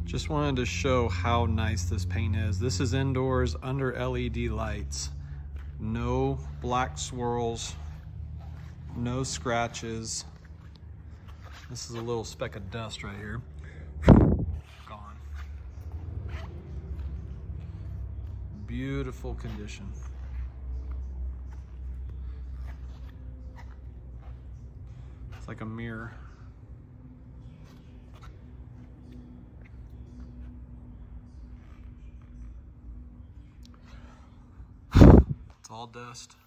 Just wanted to show how nice this paint is. This is indoors under LED lights. No black swirls, no scratches. This is a little speck of dust right here. Gone. Beautiful condition. It's like a mirror. It's all dust.